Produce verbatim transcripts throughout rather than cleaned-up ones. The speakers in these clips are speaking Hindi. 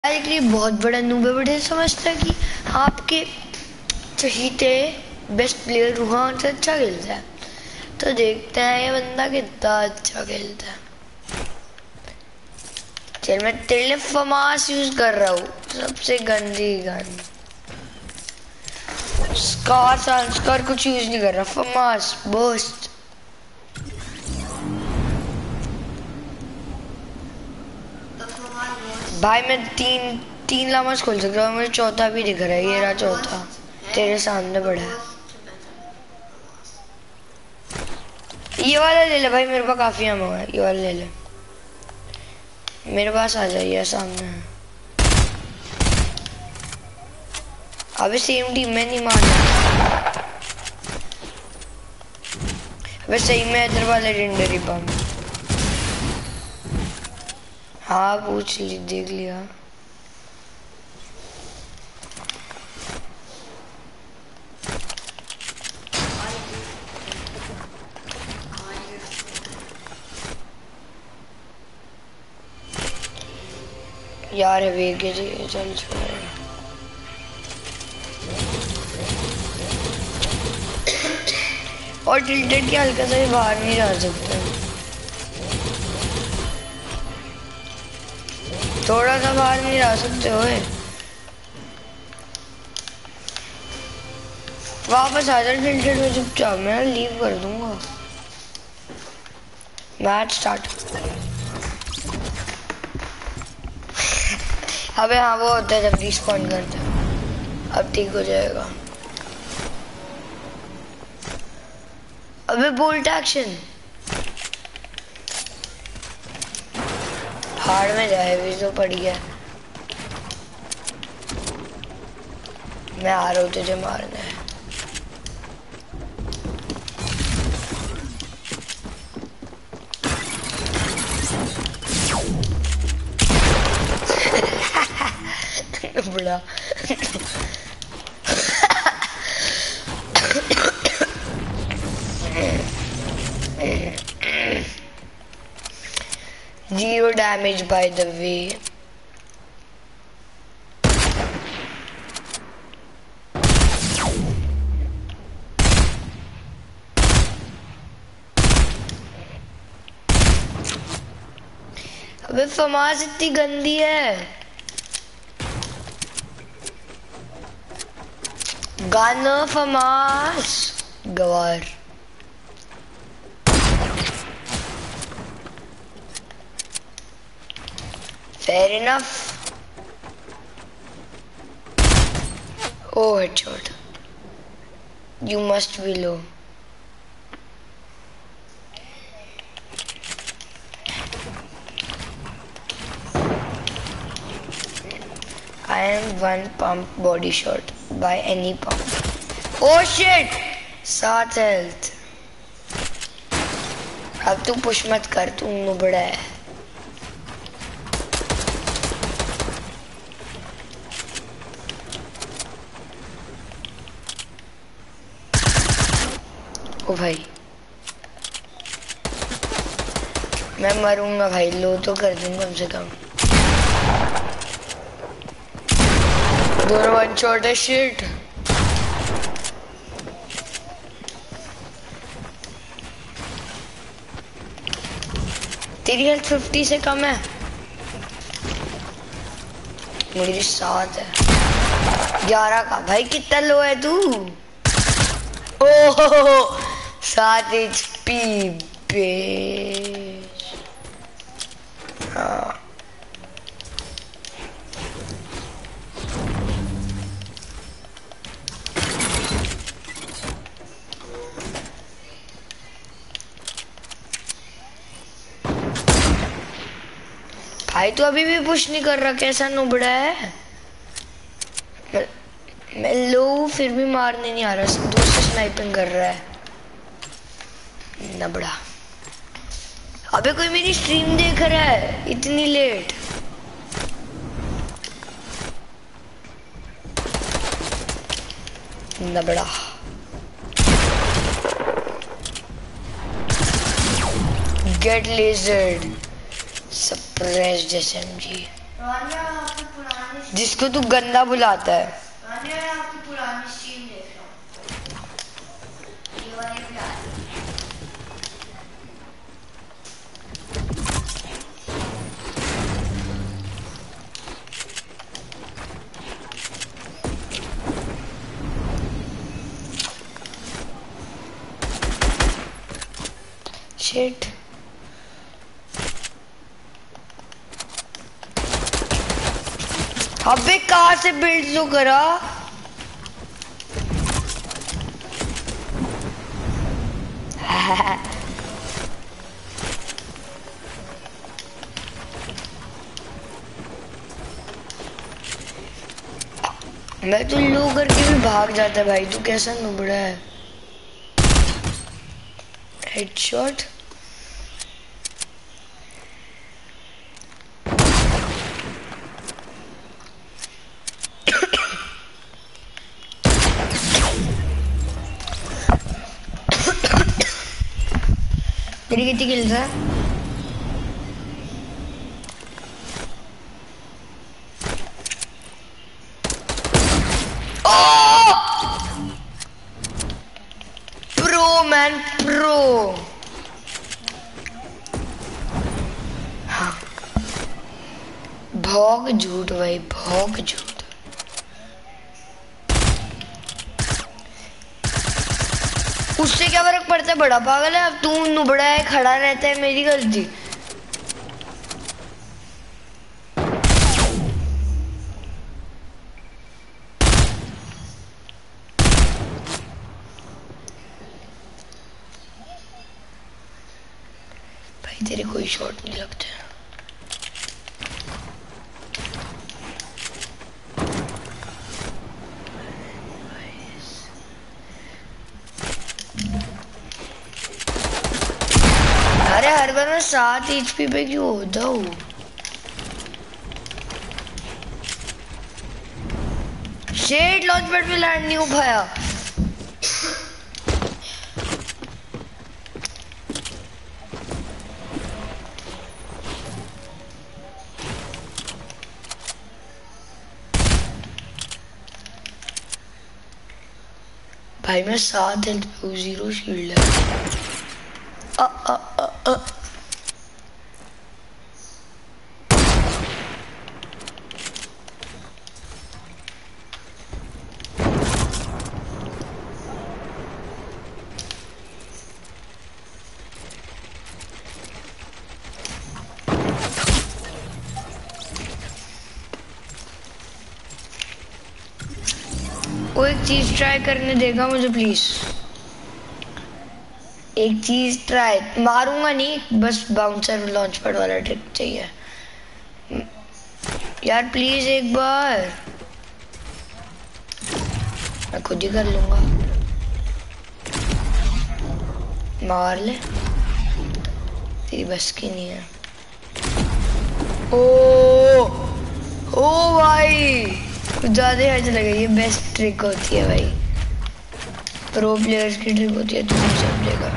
के लिए बहुत बड़ा नूब है, बड़े समझता है कि आपके चहीते बेस्ट प्लेयर रूहान से अच्छा खेलता है। तो देखते हैं ये बंदा कितना अच्छा खेलता है। चल मैं तेरे लिए फमास यूज कर रहा हूँ, सबसे गंदी गन। स्कार संस्कार कुछ यूज नहीं कर रहा, फमास बूस्ट। भाई मैं तीन तीन लामस खोल सकता हूँ, मुझे चौथा भी दिख रहा है, ये रहा चौथा तेरे सामने पड़ा है। ये वाला ले ले भाई, मेरे पास काफी अमो है, ये वाला ले ले, मेरे पास आ जाइए सामने। अबे सेम टीम में नहीं मारना, अबे सही में इधर वाला लेजेंडरी बम। हाँ पूछ ली, देख लिया। यार वे के चल छोड़, और टिल्टेड के हल्का सा भी बाहर नहीं जा सकते, थोड़ा सा बाहर नहीं जा सकते हो। वापस आ जा टिल्टेड में चुपचाप, मैं लीव कर दूंगा। Match start. अबे हाँ वो होता है जब रिस्पॉन्ड करते हैं, अब ठीक हो जाएगा। अबे बोल्ट एक्शन हार्ड में जाए भी तो पड़ गया। मैं आ रहा हूँ तुझे मारने। बड़ा zero damage by the way. अबे फमास इतनी गंदी है। गाना फमास गवार। Fair enough. Oh, headshot. You must be low. I am one pump body shot by any pump. Oh shit! सात health. अब तू पुश मत कर, तू नुबड़ा है। ओ भाई मैं मरूंगा भाई, लो तो कर दूंगा कम से कम। दोनों वन शॉट है, शिट। तेरी हेल्थ फिफ्टी से कम है, मेरी सात है। ग्यारह का भाई कितना लो है तू? ओह सात एच पी पे। हाँ भाई तू अभी भी पुश नहीं कर रहा, कैसा नुबड़ा है। मैं, मैं लो फिर भी मारने नहीं आ रहा, दूसरा स्नाइपिंग कर रहा है नबड़ा। अबे कोई मेरी स्ट्रीम देख रहा है इतनी लेट। नबड़ा गेट लेजर्ड सप्रेस्ड एसएमजी। जिसको तू गंदा बुलाता है। मैंने आपकी पुरानी स्ट्रीम देख रहा हूँ, ये वाली भी आ रही है। शिट, अबे कहाँ से बिल्ड तो करा। मैं तो लो करके भी भाग जाता है भाई, तू कैसा नुबड़ा है। हेडशॉट, तेरी कितनी किल्स है? Pro man pro. हाँ भौक झूठ भाई, भौक झूठ। उससे क्या फर्क पड़ता है, बड़ा पागल है। अब तू नुबड़ा है, खड़ा रहता है, मेरी गलती। भाई तेरे कोई शॉट नहीं लगते। अरे हर बार मैं सात एचपी पे क्यों होता हूँ? शेड लॉन्च पैड पे लैंड नहीं हो पाया। भाई मैं सात हेल्थ पे हूँ, जीरो शील्ड है। अ अ अ अ वो एक चीज ट्राई करने देगा मुझे प्लीज। एक चीज ट्राई, मारूंगा नहीं, बस बाउंसर लॉन्च पैड वाला ट्रिक चाहिए यार प्लीज एक बार। मैं खुद ही कर लूंगा, मार ले, तेरी बस की नहीं है। ओ ओ भाई कुछ ज्यादा अच्छा लगा। ये बेस्ट ट्रिक होती है भाई, प्रो प्लेयर्स की ट्रिक होती है, तुम समझेगा।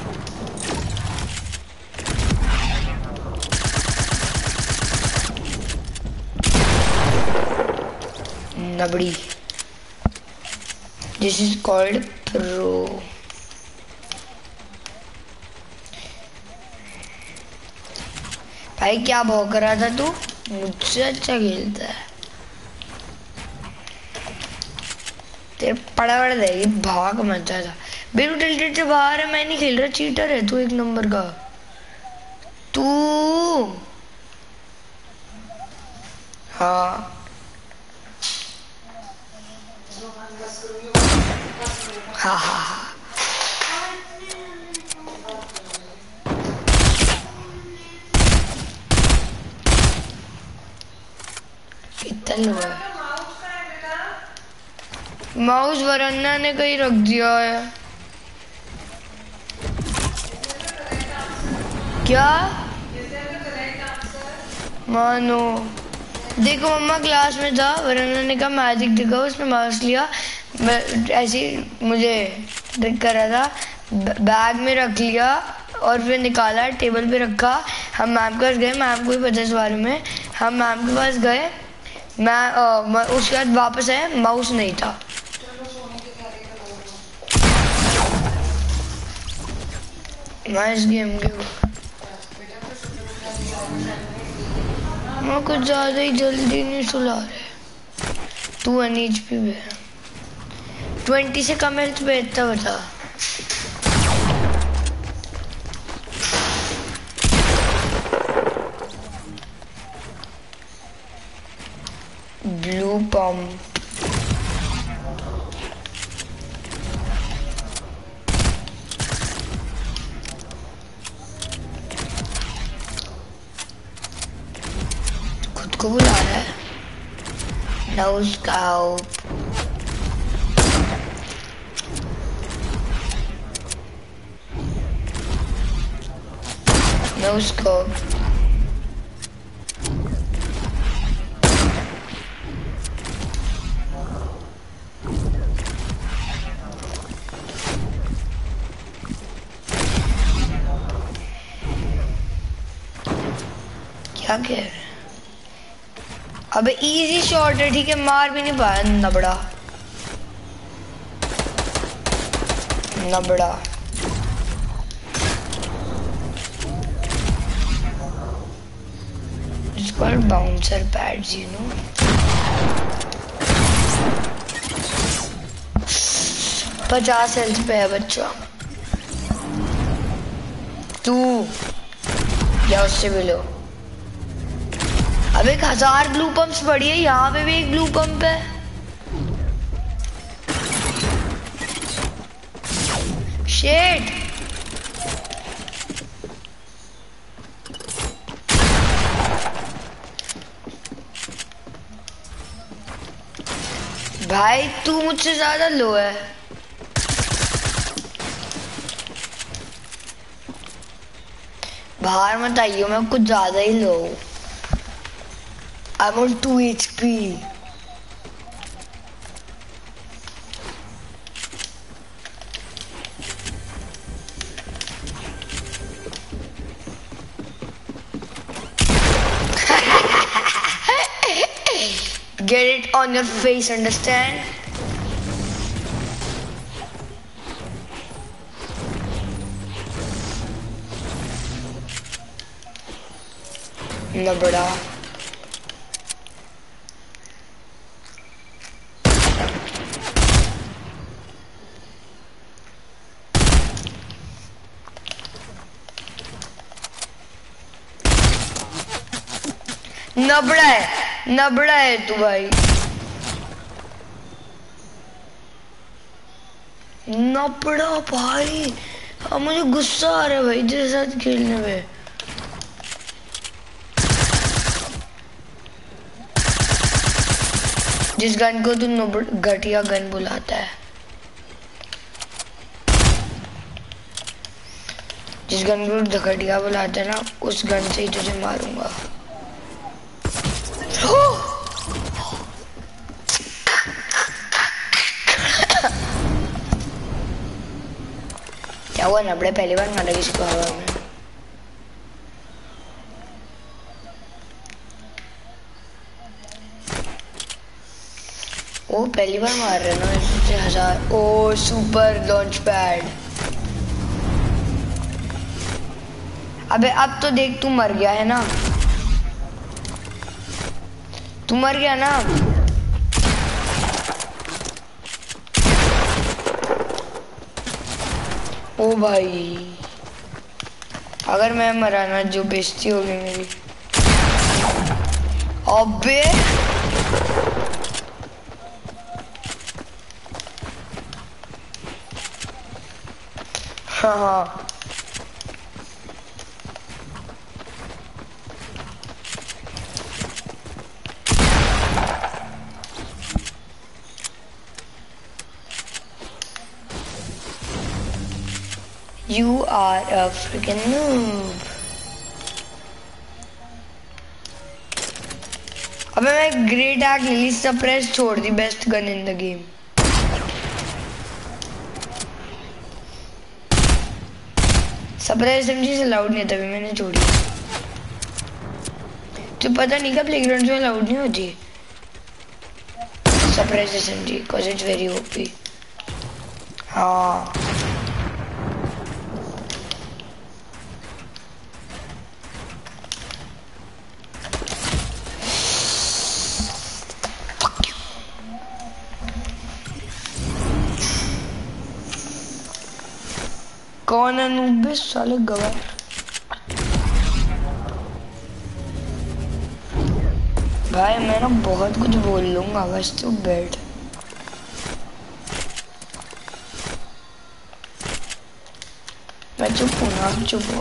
नबड़ी, दिस इज कॉल्ड प्रो। भाई क्या भौंक रहा था तू? मुझसे अच्छा खेलता है, तेरे पड़ा पड़ा देगी, भाग मत जा। बिल्कुल टिल्टेड से बाहर है, मैं नहीं खेल रहा, चीटर है तू एक नंबर का। तू हाँ हाँ हाँ हाँ कितना लोग है। माउस वरन्ना ने कहीं रख दिया है क्या? मानो देखो मम्मा क्लास में था, वरन्ना ने कहा मैजिक दिखा, उसने माउस लिया, ऐसे मुझे ट्रिक कर रहा था, बैग में रख लिया और फिर निकाला, टेबल पे रखा। हम मैम के पास गए, मैम को भी पता है इस बारे में। हम मैम के पास गए मैं, आ, मैं उसके बाद वापस आया, माउस नहीं था। मैं इस गेम के मैं कुछ ज्यादा ही जल्दी नहीं सुला रहे। तू वन एच पी पे ट्वेंटी से कम हेल्थ पे इतना बता। ब्लू पंप खुद को बुला रहा है। No scout no scope. क्या कह रहे हैं? अबे इजी शॉट है, ठीक है, मार भी नहीं पाया। नबड़ा नबड़ा It's called bouncer pads, you know. पचास हेल्थ पे है बच्चा। तू या उससे भी लो। अब एक हजार ब्लू पंप्स पड़ी है, यहाँ पे भी एक ब्लू पंप है। शेट भाई तू मुझसे ज्यादा लो है। बाहर मत आइयो, मैं कुछ ज्यादा ही लो। I'm on two H P. Get it on your face, understand? ना बड़ा नबड़ा है, नबड़ा है तू भाई, नबड़ा भाई। अब मुझे गुस्सा आ रहा है भाई तेरे साथ खेलने में। जिस गन को तू घटिया गन बुलाता है, जिस गन को घटिया बुलाता है ना, उस गन से ही तुझे मारूंगा। क्या हुआ नबड़े, पहली बार मारा किसी को हवा में? ओ पहली बार मार रहे ना इससे हजार। Oh super launch pad. अबे अब तो देख तू मर गया है ना, तू मर गया ना। ओ भाई अगर मैं मरा ना, जो बेइज्जती होगी मेरी। अबे हाँ हाँ You are a freaking noob. अबे मैं ग्रेट एक्ट लिली सप्रेस छोड़ दी, best gun in the game. Suppress MG से लाउड नहीं, तभी मैंने छोड़ी। तो पता नहीं क्या प्लेग्राउंड में लाउड नहीं होती। suppress S M G because it's very O P. हाँ कौन है नूबे साले गवार। भाई मैं ना बहुत कुछ बोल लूंगा बस तू बैठ। मैं चुप हूँ ना, चुप हो।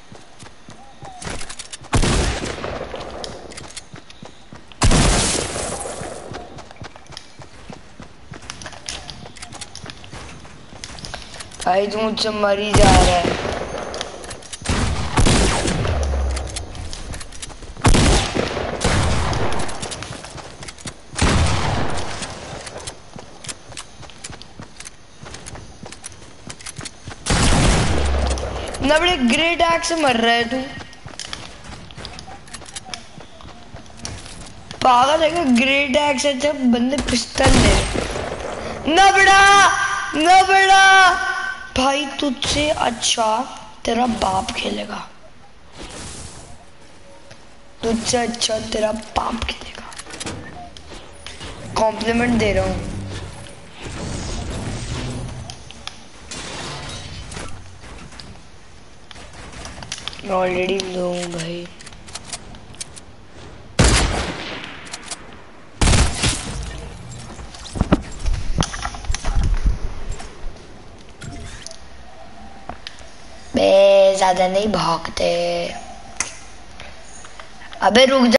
भाई तू मुझसे मरी जा रहा है। ना बड़े ग्रेट एक्स से मर रहा है तू, पागल है क्या? ग्रेट एक्स है जब बंदे पिस्टल ले। ना बड़ा ना बड़ा भाई तुझसे अच्छा तेरा बाप खेलेगा, तुझसे अच्छा तेरा बाप खेलेगा। कॉम्प्लीमेंट दे रहा हूँ। मैं ऑलरेडी लो हूँ भाई। बे ज्यादा नहीं भागते। अबे रुक जा।